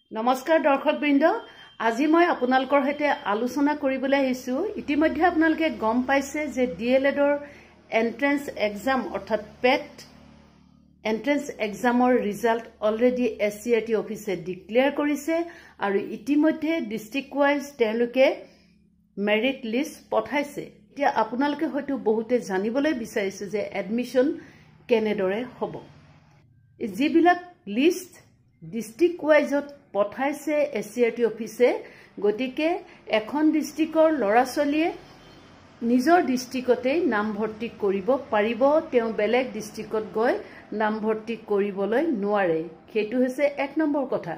নমস্কাৰ দৰ্শকবৃন্দ আজি মই আপোনালোকৰ সৈতে আলোচনা কৰিবলৈ আহিছো ইতিমধ্যে আপোনালোকে গম পাইছে যে ডিএলএডৰ এন্ট্ৰেন্স এক্সাম অৰ্থাৎ পেট এন্ট্ৰেন্স এক্সামৰ ৰিজাল্ট অলৰেডি এসচিআৰটি অফিসে ডিক্লেয়াৰ কৰিছে আৰু ইতিমধ্যে ডিস্ট্ৰিক্ট ওয়াইজ তেওঁলোকে মেৰিট লিষ্ট পঠাইছে এতিয়া আপোনালোকে হয়তো বহুতে জানিবলৈ বিচাৰিছে যে এডমিশন কেনেদৰে হ'ব যিবিলাক লিষ্ট ডিস্ট্ৰিক্ট ওয়াইজত পঠাইছে এসচিআৰটি অফিসে গতিকে এখন ডিস্ট্ৰিক্টৰ লৰাছলিয়ে নিজৰ ডিস্ট্ৰিক্টতে নাম ভৰ্তি কৰিব পাৰিব তেও বেলেগ ডিস্ট্ৰিক্টত গৈ নাম ভৰ্তি কৰিবলৈ নোৱাৰে সেইটো হৈছে এক নম্বৰ কথা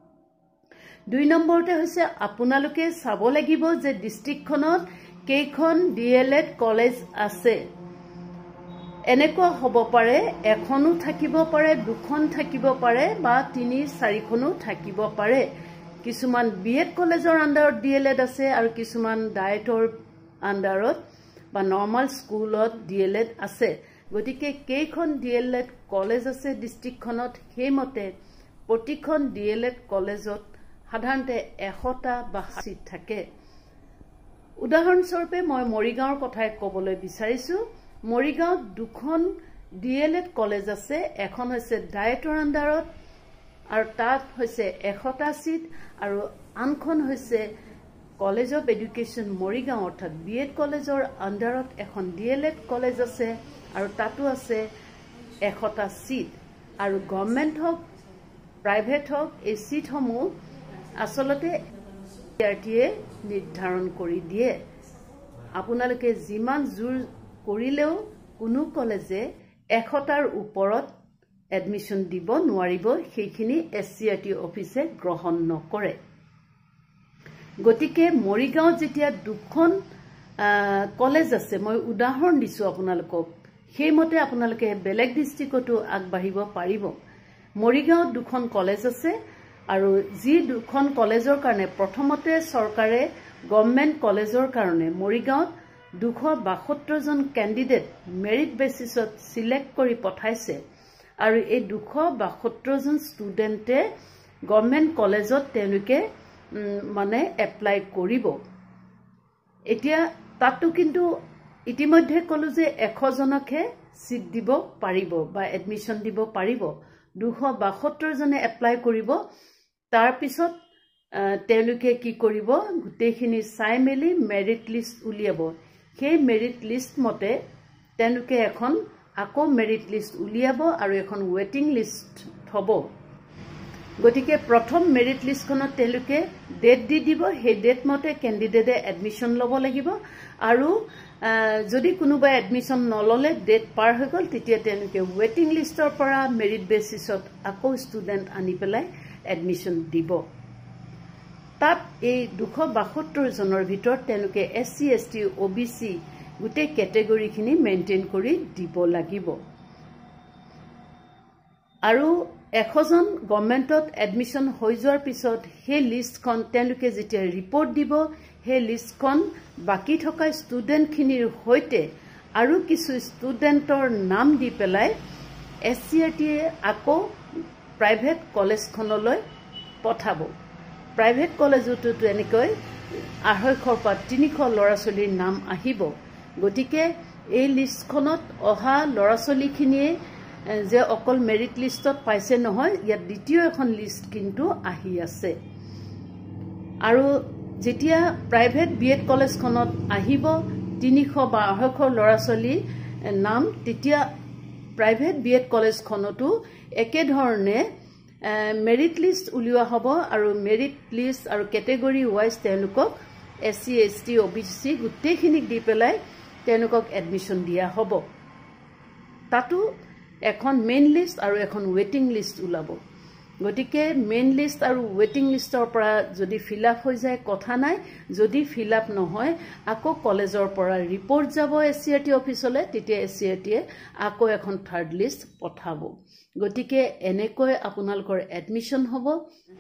দুই নম্বৰতে হৈছে আপোনালোকে চাব লাগিব যে ডিস্ট্ৰিক্টখনত কেইখন ডিএলএড কলেজ আছে এনেকুৱা হ'ব পাৰে এখনো থাকিব পাৰে দুখন থাকিব পাৰে বা তিনি চাৰিখনো থাকিব পাৰে কিছুমান বিএড কলেজৰ আন্ডাৰত ডিএলএড আছে আৰু কিছুমান ডায়েটৰ আন্ডাৰত বা নৰ্মাল স্কুলত ডিএলএড আছে গতিকে কেইখন ডিএলএড কলেজ আছে ডিস্ট্ৰিক্টখনত হেমতে প্ৰতিখন ডিএলএড কলেজত সাধাৰণতে 100টা বা 80 থাকে উদাহৰণস্বৰূপে মই মৰিগাঁওৰ কথাই ক'বলৈ বিচাৰিছো মৰিগাঁৱত দুখন ডিএলএড কলেজ আছে এখন হৈছে ডায়েটৰ আন্ডাৰত আৰু তাত হৈছে 100টা সিট আৰু আনখন হৈছে কলেজ অফ এডুকেশ্যন মৰিগাঁও অৰ্থাৎ বিএড কলেজৰ আন্ডাৰত এখন ডিএলএড কলেজ আছে আৰু তাতো আছে 100টা সিট আৰু গভৰ্ণমেণ্ট হক প্ৰাইভেট হক এই সিটসমূহ আসলতে এসচিআৰটিয়ে নিৰ্ধাৰণ কৰি দিয়ে আপোনালোকে যিমান জোৰ কৰিলেও কোনো কলেজে 100টাৰ ওপৰত এডমিশন দিব নোৱাৰিব সেইখিনি এসচিআৰটি অফিসে গ্ৰহণ নকৰে গতিকে মৰিগাঁৱত যেতিয়া দুখন কলেজ আছে মই উদাহৰণ দিছো আপোনালোকক সেইমতে আপোনালোকে বেলেগ ডিস্ট্ৰিক্টতো আগবাঢ়িব পাৰিব মৰিগাঁৱত দুখন কলেজ আছে আৰু যি দুখন কলেজৰ কাৰণে প্ৰথমতে চৰকাৰে গভৰ্ণমেণ্ট কলেজৰ কাৰণে মৰিগাঁৱত 272 জন ক্যান্ডিডেট মেৰিট বেসিছত সিলেক্ট কৰি পঠাইছে আৰু এই 272 জন ষ্টুডেন্টে গভৰ্ণমেণ্ট কলেজত তেওঁলোকে মানে এপ্লাই কৰিব এতিয়া তাতো কিন্তু ইতিমধ্যে কলো যে 100 জনকে সিট দিব পাৰিব বা এডমিশন দিব পাৰিব 272 জনে এপ্লাই কৰিব তাৰ পিছত তেওঁলোকে কি কৰিব গুটেখিনি চাই মেলি মেৰিট লিষ্ট উলিয়াব সেই মেৰিট লিষ্ট মতে তেওঁলোকে এখন আকৌ মেৰিট লিষ্ট উলিয়াব আৰু এখন ওয়েটিং লিষ্ট হ'ব গতিকে প্ৰথম মেৰিট লিষ্টখনত তেওঁলোকে ডেট দি দিব সেই ডেট মতে ক্যান্ডিডেটে এডমিশন ল'ব লাগিব আৰু যদি কোনোবা এডমিশন নললে ডেট পাৰ হৈ গল তেতিয়া তেওঁলোকে ওয়েটিং লিষ্টৰ পৰা মেৰিট বেসিছত আকৌ ষ্টুডেন্ট আনি পেলাই এডমিশন দিব তাত এই 272 জনৰ ভিতৰত তেওঁলোকে এসসি এসটি ওবিসি গুটে ক্যাটেগৰীখিনি মেইনটেইন কৰি দিব লাগিব আৰু 100 জন গভৰ্ণমেণ্টত এডমিশন হৈ যোৱাৰ পিছত সেই লিষ্টখন তেওঁলোকে যেতিয়া ৰিপৰ্ট দিব সেই লিষ্টখন বাকি থকা ষ্টুডেন্টখিনিৰ হৈতে আৰু কিছু ষ্টুডেন্টৰ নাম দি পেলাই এসচিআৰটিয়ে আকৌ প্ৰাইভেট কলেজখনলৈ পঠাব প্ৰাইভেট কলেজতো এনেকৈ 250 পৰা 300 লৰাছলিৰ নাম আহিব গতিকে এই লিষ্টখনত অহা লৰাছলিখিনিয়ে যে অকল মেৰিট লিষ্টত পাইছে নহয় ইয়াত দ্বিতীয় এখন লিষ্ট কিন্তু আহি আছে আৰু যেতিয়া প্ৰাইভেট বিএড কলেজখনত আহিব 300 বা 250 লৰাছলি নাম তেতিয়া প্ৰাইভেট বিএড কলেজখনতো একে ধৰণে মেৰিট লিষ্ট উলিওৱা হ'ব আৰু মেৰিট লিষ্ট আৰু ক্যাটেগৰী ওয়াইজ তেওঁলোকক এসসি এসটি ওবিসি গুটেখিনিক দি পেলাই তেওঁলোকক এডমিশন দিয়া হ'ব তাতো এখন মেইন লিষ্ট আৰু এখন ওয়েটিং লিষ্ট উলাব গতিকে মেইন লিষ্ট আৰু ওয়েটিং লিষ্টৰ পৰা যদি ফিল আপ হৈ যায় কথা নাই যদি ফিল আপ নহয় আকৌ কলেজৰ পৰা ৰিপৰ্ট যাব এসচিআৰটি অফিসলে তেতিয়া এসচিআৰটিয়ে আকৌ এখন থাৰ্ড লিষ্ট পঠাব গতিকে এনেকৈ আপোনালোকৰ এডমিশন হ'ব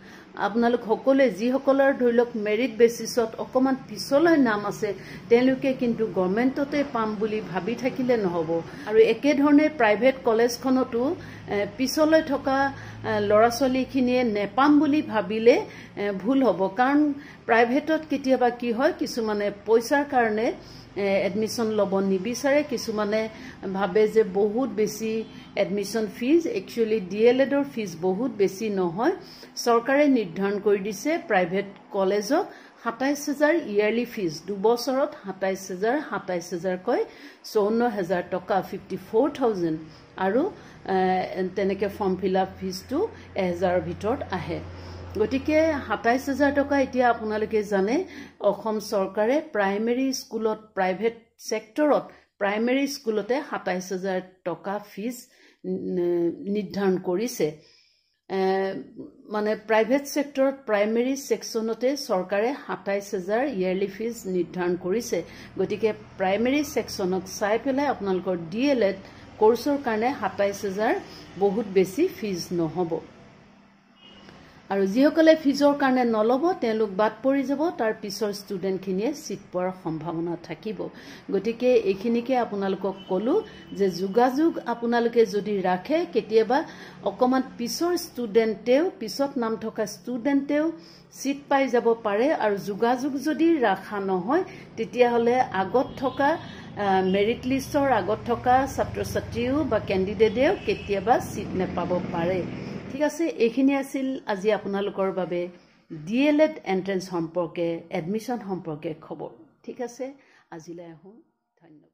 আপোনালোক সকলোৱে যিসকলৰ ধৰি লওক মেৰিট বেচিছত অকমান পিছলৈ নাম আছে তেওঁলোকে কিন্তু গভৰ্ণমেণ্টতে পাম বুলি ভাবি থাকিলে নহব আৰু একেধৰণে প্ৰাইভেট কলেজখনতো পিছলৈ থকা ল'ৰা ছোৱালীখিনিয়ে নেপাম বুলি ভাবিলে ভুল হ'ব কাৰণ প্ৰাইভেটত কেতিয়াবা কি হয় কিছুমানে পইচাৰ কাৰণে এডমিশন ল'ব নিবিচাৰে কিছুমানে ভাবে যে বহুত বেছি এডমিশন ফিজ একচুয়ালি ডিএলএডৰ ফিজ বহুত বেছি নহয় চৰকাৰে নিৰ্ধাৰণ কৰি দিছে প্ৰাইভেট কলেজক 27000 ইয়াৰলি ফিজ 2 বছৰত 27000 কৈ 54000 টকা 54000 আৰু তেনেকে ফৰ্ম ফিলআপ ফিজটো 1000 ভিতৰত আহে গটিকে 27000 টকা এতিয়া আপোনালোকে জানে অসম চৰকাৰে প্ৰাইমেৰী স্কুলত প্ৰাইভেট সেক্টৰত প্ৰাইমেৰী স্কুলতে 27000 টকা ফিজ নিৰ্ধাৰণ কৰিছে মানে প্ৰাইভেট সেক্টৰত প্ৰাইমেৰী সেকশনতে চৰকাৰে 27000 ইয়াৰলি ফিজ নিৰ্ধাৰণ কৰিছে গটিকে প্ৰাইমেৰী সেকশনক চাই পেলাই আপোনালোকৰ ডিএলএড কোৰ্সৰ কাৰণে 27000 বহুত বেছি ফিজ নহব আৰু যিসকলে ফিজৰ কাৰণে নলব তেওঁলোক বাদ পৰি যাব তাৰ পিছৰ ষ্টুডেণ্টখিনিয়ে সিট পোৱাৰ সম্ভাৱনা থাকিব গতিকে এইখিনিকে আপোনালোকক কলো যে যোগাযোগ আপোনালোকে যদি ৰাখে কেতিয়াবা অকমান পিছৰ ষ্টুডেণ্টেও পিছত নাম থকা ষ্টুডেণ্টেও সিট পাই যাব পাৰে আৰু যোগাযোগ যদি ৰাখা নহয় তেতিয়া হলে আগত থকা মেৰিট লিষ্টৰ আগত থকা ছাত্ৰ ছাত্ৰীও বা ক্যান্ডিডেটেও কেতিয়াবা সিট নেপাব পাৰে ঠিক আছে এইখিনি আছিল আজি আপোনালোকৰ বাবে ডিএলএড এন্ট্ৰেন্স সম্পৰ্কে এডমিশন সম্পৰ্কে খবৰ ঠিক আছে আজিলৈ আহো ধন্যবাদ